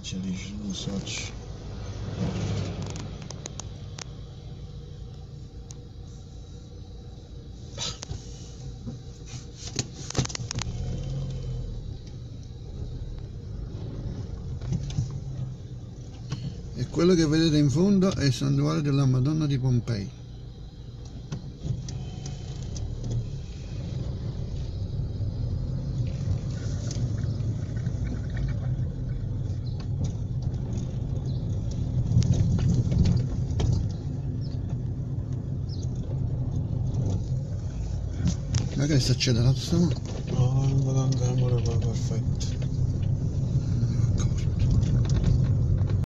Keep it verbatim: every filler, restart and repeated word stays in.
intelligent and such. E quello che vedete in fondo è il santuario della Madonna di Pompei. Ma che sta accelerato stavolta? No, non andiamo, perfetto.